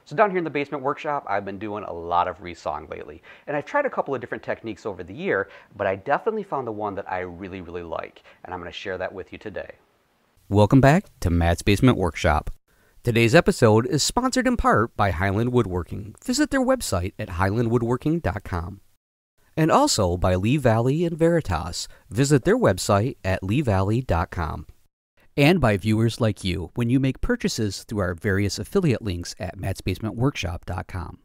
So down here in the basement workshop, I've been doing a lot of resawing lately. And I've tried a couple of different techniques over the year, but I definitely found the one that I really like. And I'm going to share that with you today. Welcome back to Matt's Basement Workshop. Today's episode is sponsored in part by Highland Woodworking. Visit their website at highlandwoodworking.com. And also by Lee Valley and Veritas. Visit their website at leevalley.com. And by viewers like you when you make purchases through our various affiliate links at mattsbasementworkshop.com.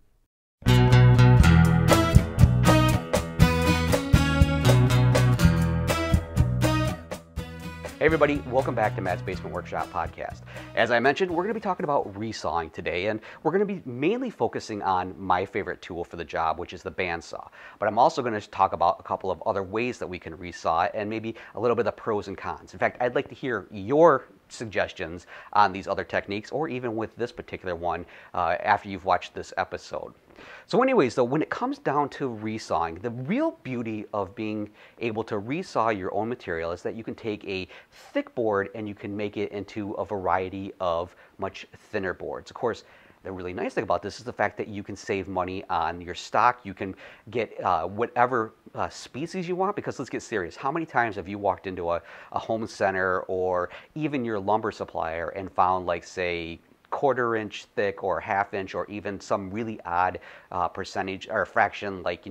Hey everybody, welcome back to Matt's Basement Workshop podcast. As I mentioned, we're going to be talking about resawing today, and we're going to be mainly focusing on my favorite tool for the job, which is the bandsaw. But I'm also going to talk about a couple of other ways that we can resaw and maybe a little bit of the pros and cons. In fact, I'd like to hear your suggestions on these other techniques, or even with this particular one after you've watched this episode. So anyways, though, when it comes down to resawing, the real beauty of being able to resaw your own material is that you can take a thick board and you can make it into a variety of much thinner boards. Of course, the really nice thing about this is the fact that you can save money on your stock. You can get whatever species you want, because let's get serious. How many times have you walked into a home center or even your lumber supplier and found, like, say, 1/4 inch thick or 1/2 inch or even some really odd percentage or fraction, like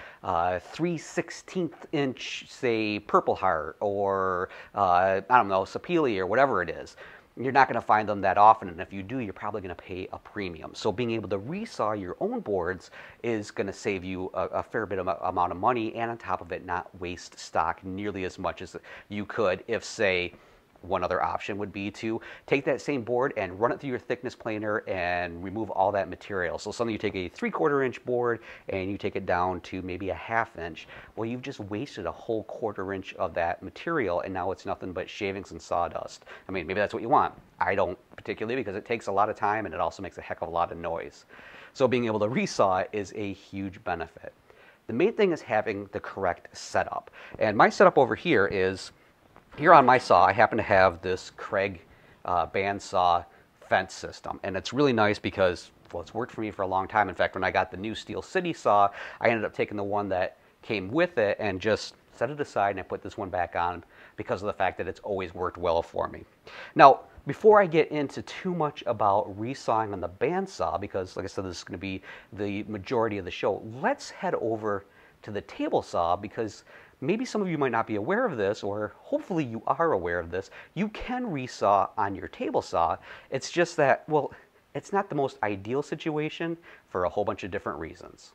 3/16 inch, say, Purple Heart or I don't know, Sapele or whatever it is. You're not going to find them that often, and if you do, you're probably going to pay a premium. So being able to resaw your own boards is going to save you a fair bit of amount of money, and on top of it, not waste stock nearly as much as you could if, say, one other option would be to take that same board and run it through your thickness planer and remove all that material. So suddenly you take a 3/4 inch board and you take it down to maybe a 1/2 inch. Well, you've just wasted a whole 1/4 inch of that material, and now it's nothing but shavings and sawdust. I mean, maybe that's what you want. I don't particularly, because it takes a lot of time and it also makes a heck of a lot of noise. So being able to resaw is a huge benefit. The main thing is having the correct setup. And my setup over here is, here on my saw, I happen to have this Craig bandsaw fence system, and it's really nice because, well, it's worked for me for a long time. In fact, when I got the new Steel City saw, I ended up taking the one that came with it and just set it aside, and I put this one back on because of the fact that it's always worked well for me. Now, before I get into too much about resawing on the bandsaw, because like I said, this is going to be the majority of the show, let's head over to the table saw, because maybe some of you might not be aware of this, or hopefully you are aware of this. You can resaw on your table saw. It's just that, well, it's not the most ideal situation for a whole bunch of different reasons.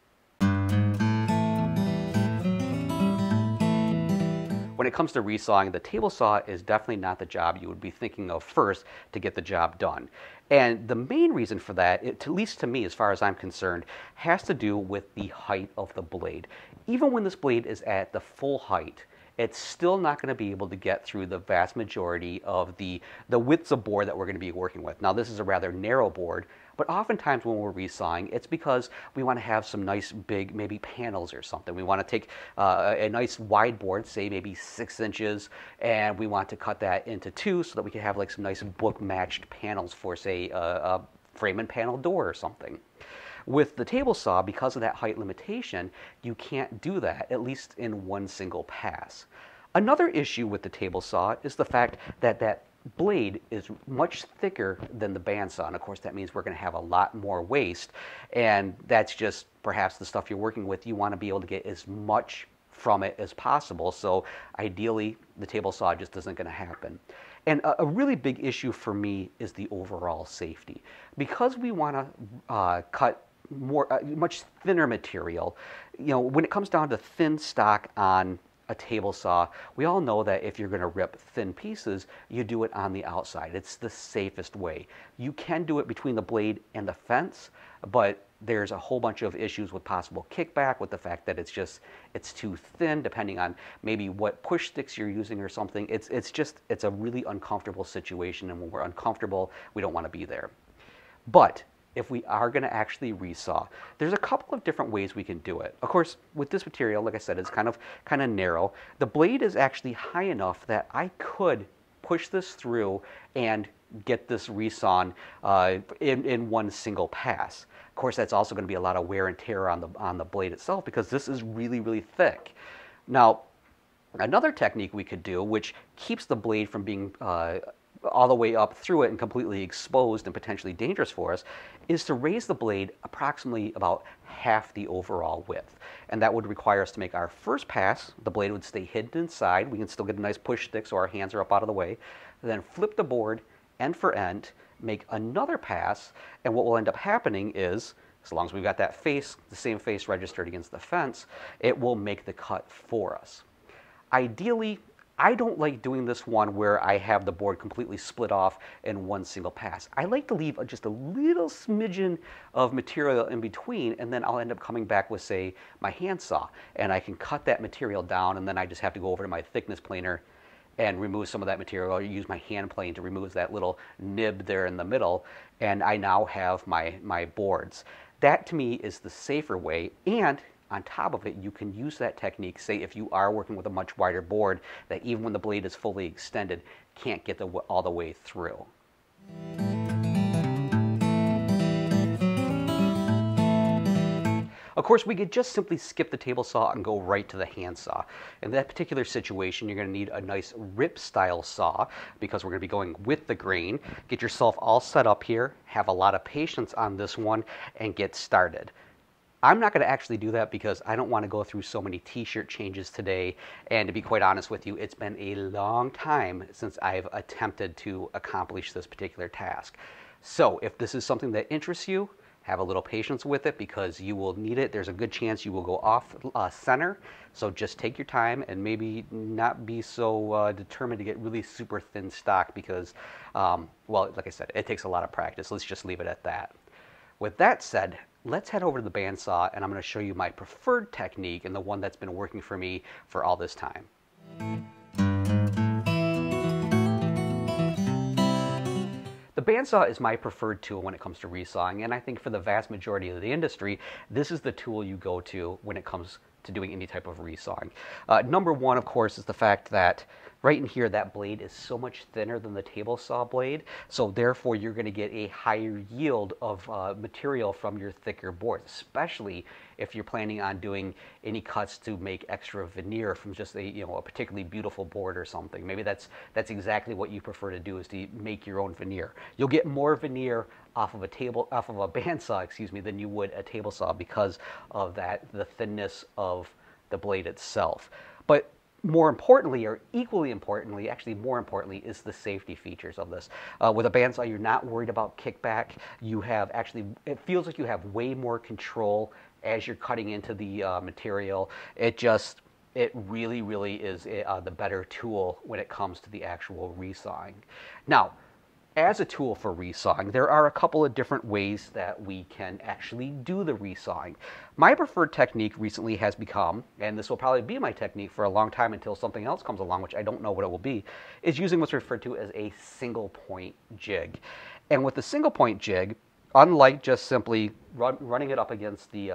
When it comes to resawing, the table saw is definitely not the job you would be thinking of first to get the job done. And the main reason for that, at least to me, as far as I'm concerned, has to do with the height of the blade. Even when this blade is at the full height, it's still not going to be able to get through the vast majority of the widths of board that we're going to be working with. Now, this is a rather narrow board, but oftentimes when we're resawing, it's because we want to have some nice big, maybe panels or something. We want to take a nice wide board, say maybe 6 inches, and we want to cut that into 2 so that we can have like some nice book-matched panels for, say, a frame and panel door or something. With the table saw, because of that height limitation, you can't do that, at least in one single pass. Another issue with the table saw is the fact that that blade is much thicker than the bandsaw, and of course that means we're going to have a lot more waste, and that's just perhaps the stuff you're working with. You want to be able to get as much from it as possible, so ideally the table saw just isn't going to happen. And a really big issue for me is the overall safety. Because we want to cut much thinner material, when it comes down to thin stock on a table saw, we all know that if you're going to rip thin pieces, you do it on the outside. It's the safest way. You can do it between the blade and the fence, but there's a whole bunch of issues with possible kickback, with the fact that it's too thin, depending on maybe what push sticks you're using or something. It's a really uncomfortable situation, and when we're uncomfortable, we don't want to be there. But if we are going to actually resaw, there's a couple of different ways we can do it. Of course, with this material, like I said, it's kind of narrow. The blade is actually high enough that I could push this through and get this resawn in one single pass. Of course, that's also going to be a lot of wear and tear on the blade itself because this is really, really thick. Now, another technique we could do, which keeps the blade from being all the way up through it and completely exposed and potentially dangerous for us, is to raise the blade approximately about half the overall width. And that would require us to make our first pass. The blade would stay hidden inside. We can still get a nice push stick so our hands are up out of the way. Then flip the board end for end, make another pass, and what will end up happening is, as long as we've got that face, the same face registered against the fence, it will make the cut for us. Ideally, I don't like doing this one where I have the board completely split off in one single pass. I like to leave just a little smidgen of material in between, and then I'll end up coming back with, say, my handsaw, and I can cut that material down, and then I just have to go over to my thickness planer and remove some of that material, or use my hand plane to remove that little nib there in the middle, and I now have my boards. That, to me, is the safer way, and on top of it, you can use that technique, say if you are working with a much wider board that even when the blade is fully extended, can't get all the way through. Of course, we could just simply skip the table saw and go right to the handsaw. In that particular situation, you're going to need a nice rip style saw because we're going to be going with the grain. Get yourself all set up here, have a lot of patience on this one, and get started. I'm not going to actually do that because I don't want to go through so many t-shirt changes today, and to be quite honest with you, it's been a long time since I've attempted to accomplish this particular task. So if this is something that interests you, have a little patience with it because you will need it. There's a good chance you will go off center, so just take your time and maybe not be so determined to get really super thin stock because, well, like I said, it takes a lot of practice. Let's just leave it at that. With that said, let's head over to the bandsaw, and I'm going to show you my preferred technique and the one that's been working for me for all this time. The bandsaw is my preferred tool when it comes to resawing, and I think for the vast majority of the industry, this is the tool you go to when it comes to doing any type of resawing. Number one, of course, is the fact that right in here, that blade is so much thinner than the table saw blade, so therefore you're going to get a higher yield of material from your thicker board, especially if you're planning on doing any cuts to make extra veneer from just a particularly beautiful board or something. Maybe that's exactly what you prefer to do, is to make your own veneer. You'll get more veneer off of a bandsaw, excuse me, than you would a table saw because of the thinness of the blade itself. But more importantly, or equally importantly, actually more importantly, is the safety features of this. With a bandsaw, you're not worried about kickback. You have it feels like you have way more control as you're cutting into the material. It really, really is the better tool when it comes to the actual resawing. Now, as a tool for resawing, there are a couple of different ways that we can actually do the resawing. My preferred technique recently has become, and this will probably be my technique for a long time until something else comes along, which I don't know what it will be, is using what's referred to as a single point jig. And with the single point jig, unlike just simply running it up against the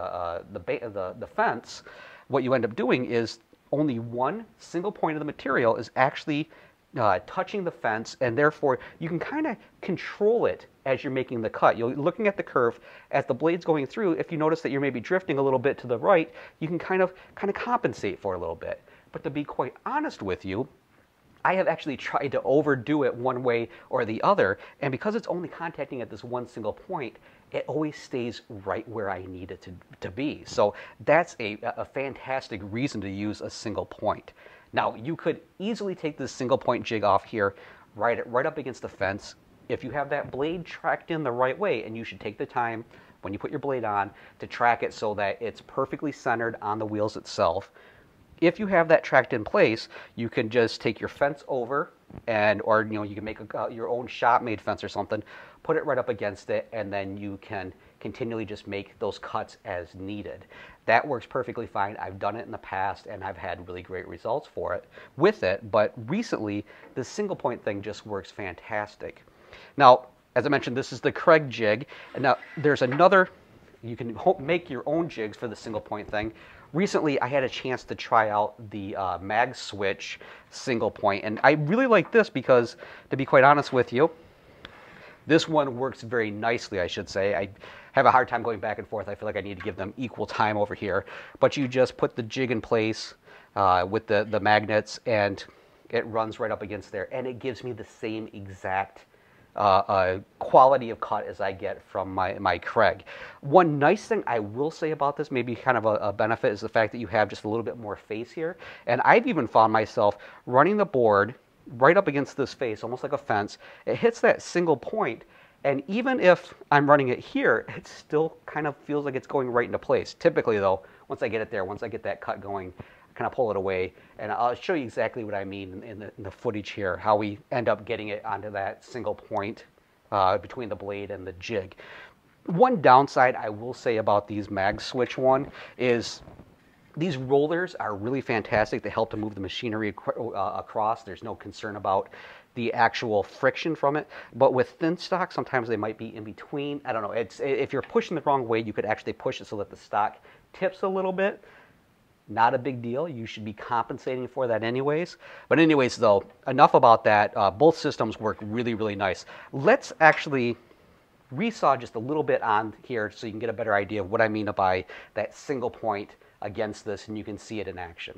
fence, what you end up doing is only one single point of the material is actually touching the fence, and therefore you can kind of control it as you're making the cut. You're looking at the curve as the blade's going through. If you notice that you're maybe drifting a little bit to the right, you can kind of compensate for a little bit. But to be quite honest with you, I have actually tried to overdo it one way or the other, and because it's only contacting at this one single point, it always stays right where I need it to be. So that's a fantastic reason to use a single point. Now, you could easily take this single point jig off here, right up against the fence. If you have that blade tracked in the right way, and you should take the time when you put your blade on to track it so that it's perfectly centered on the wheels itself. If you have that tracked in place, you can just take your fence over, or you can make your own shop-made fence or something, put it right up against it, and then you can continually just make those cuts as needed. That works perfectly fine. I've done it in the past, and I've had really great results with it. But recently, the single point thing just works fantastic. Now, as I mentioned, this is the Craig jig, and now there's another. You can make your own jigs for the single point thing. Recently, I had a chance to try out the Mag Switch single point, and I really like this because, to be quite honest with you, This one works very nicely, I should say. I have a hard time going back and forth. I feel like I need to give them equal time over here. But you just put the jig in place with the magnets, and it runs right up against there. And it gives me the same exact quality of cut as I get from my Craig. One nice thing I will say about this, maybe kind of a benefit, is the fact that you have just a little bit more face here. And I've even found myself running the board right up against this face, almost like a fence. It hits that single point, and even if I'm running it here, it still kind of feels like it's going right into place. Typically though, once I get it there, once I get that cut going, I kind of pull it away, and I'll show you exactly what I mean in the footage here, how we end up getting it onto that single point between the blade and the jig. One downside I will say about these mag switch one is these rollers are really fantastic. They help to move the machinery across. There's no concern about the actual friction from it. But with thin stock, sometimes they might be in between. I don't know. If you're pushing the wrong way, you could actually push it so that the stock tips a little bit. Not a big deal. You should be compensating for that anyways. But anyways, though, enough about that. Both systems work really, really nice. Let's actually resaw just a little bit on here so you can get a better idea of what I mean by that single point against this, and you can see it in action.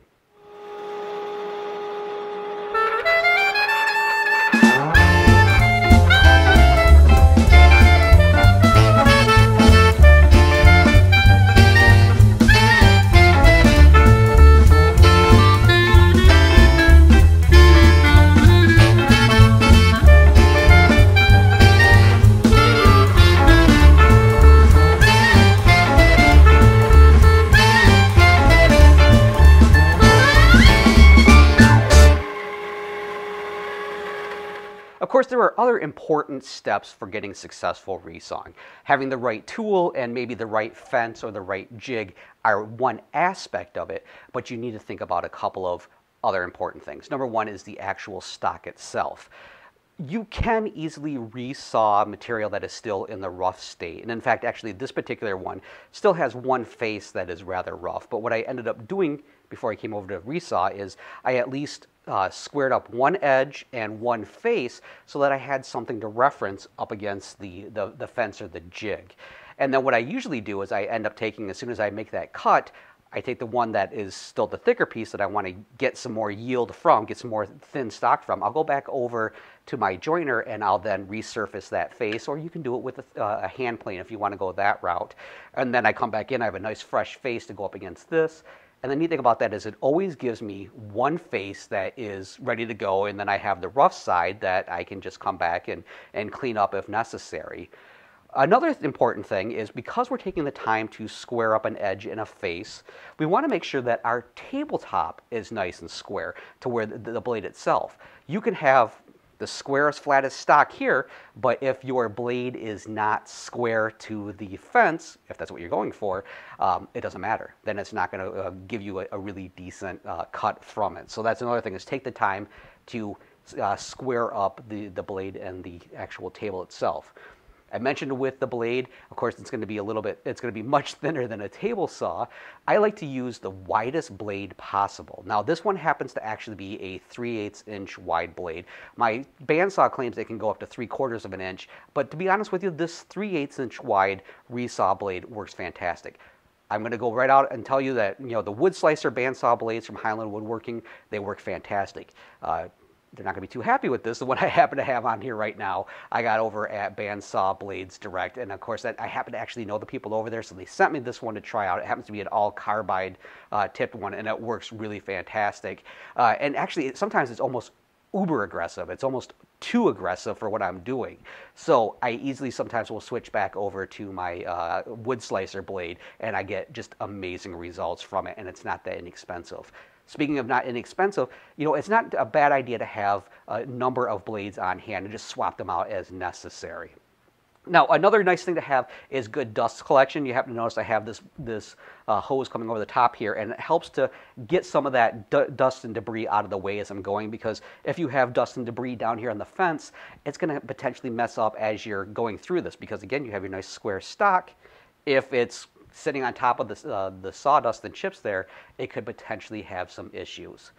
Of course, there are other important steps for getting successful resawing. Having the right tool and maybe the right fence or the right jig are one aspect of it, but you need to think about a couple of other important things. Number one is the actual stock itself. You can easily resaw material that is still in the rough state. And in fact, actually, this particular one still has one face that is rather rough. But what I ended up doing before I came over to resaw is I at least squared up one edge and one face so that I had something to reference up against the fence or the jig. And then what I usually do is I end up taking, as soon as I make that cut, I take the one that is still the thicker piece that I want to get some more yield from, get some more thin stock from. I'll go back over to my joiner and I'll then resurface that face, or you can do it with a hand plane if you want to go that route. And then I come back in, I have a nice fresh face to go up against this. And the neat thing about that is it always gives me one face that is ready to go, and then I have the rough side that I can just come back and clean up if necessary. Another important thing is, because we're taking the time to square up an edge and a face, we want to make sure that our tabletop is nice and square to where the blade itself. You can have the squarest, flattest stock here, but if your blade is not square to the fence, if that's what you're going for, it doesn't matter. Then it's not going to give you a really decent cut from it. So that's another thing, is take the time to square up the blade and the actual table itself. I mentioned with the blade, of course, it's going to be it's going to be much thinner than a table saw. I like to use the widest blade possible. Now, this one happens to actually be a 3/8 inch wide blade. My bandsaw claims it can go up to 3/4 of an inch, but to be honest with you, this 3/8 inch wide resaw blade works fantastic. I'm going to go right out and tell you that, you know, the wood slicer bandsaw blades from Highland Woodworking, they work fantastic. They're not going to be too happy with this. The one I happen to have on here right now, I got over at Bandsaw Blades Direct. And of course, I happen to actually know the people over there, so they sent me this one to try out. It happens to be an all carbide tipped one, and it works really fantastic. And actually, sometimes it's almost uber aggressive. It's almost too aggressive for what I'm doing. So I easily sometimes will switch back over to my wood slicer blade, and I get just amazing results from it, and it's not that inexpensive. Speaking of not inexpensive, you know, it's not a bad idea to have a number of blades on hand and just swap them out as necessary. Now, another nice thing to have is good dust collection. You happen to notice I have this hose coming over the top here, and it helps to get some of that dust and debris out of the way as I'm going, because if you have dust and debris down here on the fence, it's going to potentially mess up as you're going through this, because again, you have your nice square stock. If it's sitting on top of the sawdust and chips there, it could potentially have some issues.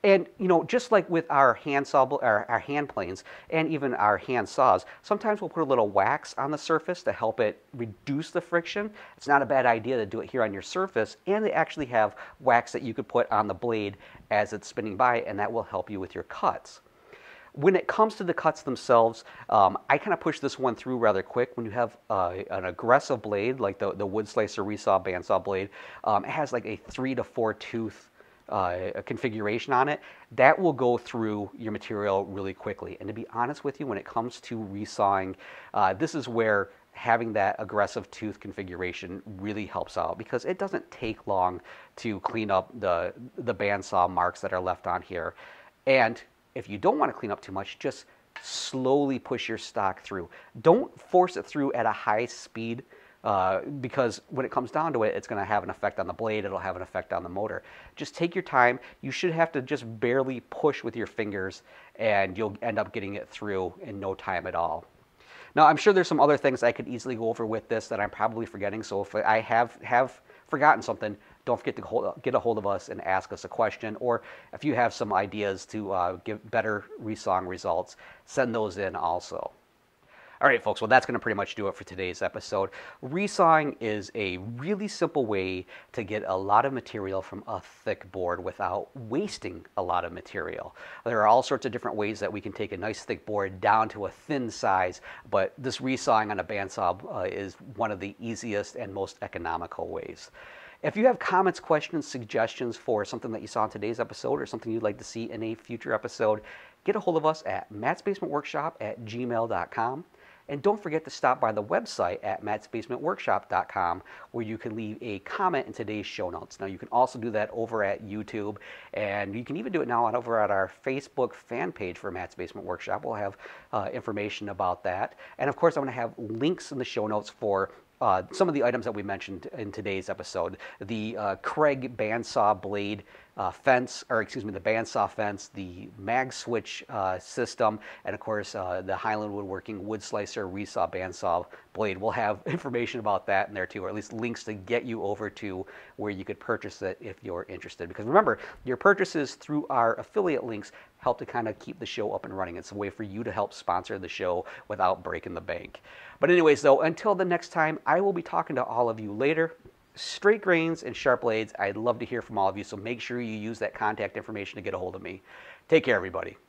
And just like with our our hand planes and even our hand saws, sometimes we'll put a little wax on the surface to help it reduce the friction. It's not a bad idea to do it here on your surface, and they actually have wax that you could put on the blade as it's spinning by, and that will help you with your cuts. When it comes to the cuts themselves, I kind of push this one through rather quick. When you have an aggressive blade, like the wood slicer, resaw, bandsaw blade, it has like a 3 to 4 tooth configuration on it, that will go through your material really quickly. And to be honest with you, when it comes to resawing, this is where having that aggressive tooth configuration really helps out, because it doesn't take long to clean up the bandsaw marks that are left on here. And if you don't want to clean up too much, just slowly push your stock through. Don't force it through at a high speed, because when it comes down to it, it's going to have an effect on the blade, it'll have an effect on the motor. Just take your time. You should have to just barely push with your fingers, and you'll end up getting it through in no time at all. Now, I'm sure there's some other things I could easily go over with this that I'm probably forgetting, so if I have forgotten something, don't forget to get a hold of us and ask us a question, or if you have some ideas to give better resawing results, send those in also. All right, folks, well, that's going to pretty much do it for today's episode. Resawing is a really simple way to get a lot of material from a thick board without wasting a lot of material. There are all sorts of different ways that we can take a nice thick board down to a thin size, but this resawing on a bandsaw is one of the easiest and most economical ways. If you have comments, questions, suggestions for something that you saw in today's episode or something you'd like to see in a future episode, get a hold of us at mattsbasementworkshop@gmail.com. And don't forget to stop by the website at mattsbasementworkshop.com, where you can leave a comment in today's show notes. Now, you can also do that over at YouTube, and you can even do it now over at our Facebook fan page for Matt's Basement Workshop. We'll have information about that. And of course, I'm going to have links in the show notes for some of the items that we mentioned in today's episode. The Craig bandsaw blade fence, or excuse me, the bandsaw fence, the mag switch system, and of course the Highland Woodworking wood slicer resaw bandsaw blade. We'll have information about that in there too, or at least links to get you over to where you could purchase it if you're interested. Because remember, your purchases through our affiliate links help to kind of keep the show up and running. It's a way for you to help sponsor the show without breaking the bank. But anyways, though, until the next time, I will be talking to all of you later. Straight grains and sharp blades, I'd love to hear from all of you, so make sure you use that contact information to get a hold of me. Take care, everybody.